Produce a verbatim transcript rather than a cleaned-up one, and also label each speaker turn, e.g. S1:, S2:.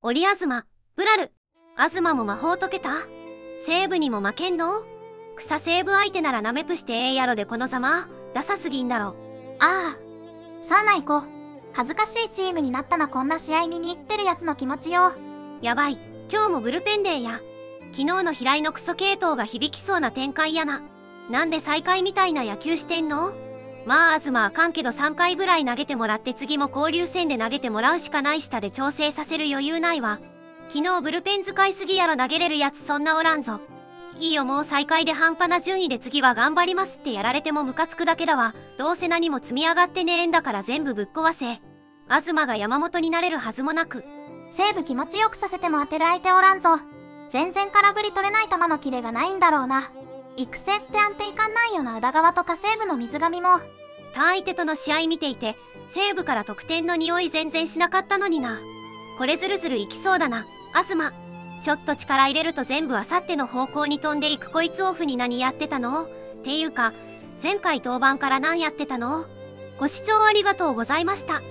S1: 織東、ブラル。東も魔法解けた？西部にも負けんの？草西部相手ならナメプしてええやろでこのざま、ダサすぎんだろ。
S2: ああ。さあない子。恥ずかしいチームになったなこんな試合見に行ってるやつの気持ちよ。
S1: やばい、今日もブルペンデーや。昨日の平井のクソ系統が響きそうな展開やな。なんで再開みたいな野球してんの？まあ東あかんけどさんかいぐらい投げてもらって次も交流戦で投げてもらうしかない下で調整させる余裕ないわ。昨日ブルペン使いすぎやろ投げれるやつそんなおらんぞ。いいよもう再開で半端な順位で次は頑張りますってやられてもムカつくだけだわ。どうせ何も積み上がってねえんだから全部ぶっ壊せ。東が山本になれるはずもなく。
S2: 西武気持ちよくさせても当てる相手おらんぞ。全然空振り取れない球のキレがないんだろうな。育成って安定感ないよな。宇田川とか西武の水上も。
S1: 他相手との試合見ていて西武から得点の匂い全然しなかったのにな。これずるずるいきそうだな。東ちょっと力入れると全部あさっての方向に飛んでいく。こいつオフに何やってたの？っていうか前回登板から何やってたの？ご視聴ありがとうございました。